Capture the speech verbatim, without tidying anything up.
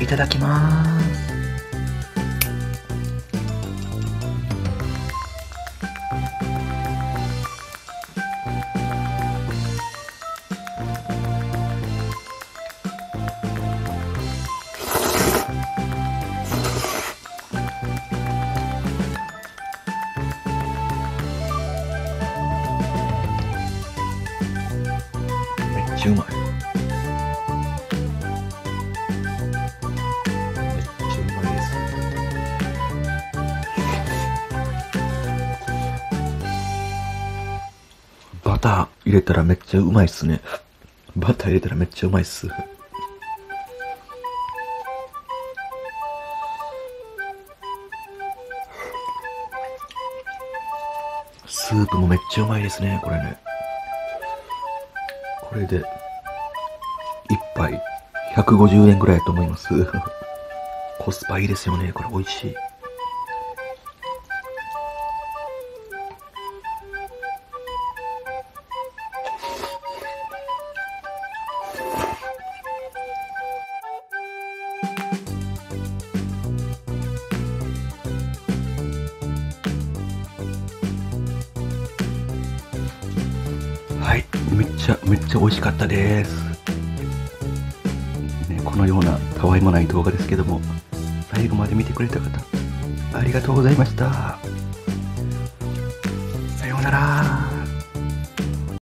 ただきます。めっちゃうまい。めっちゃうまいです。バター入れたらめっちゃうまいっすね。バター入れたらめっちゃうまいっす。スープもめっちゃうまいですね、これね。これで一杯ひゃくごじゅうえんぐらいだと思います。コスパいいですよね、これ美味しい。はい、めっちゃめっちゃ美味しかったです、ね、このようなたわいもない動画ですけども、最後まで見てくれた方ありがとうございました。さようなら。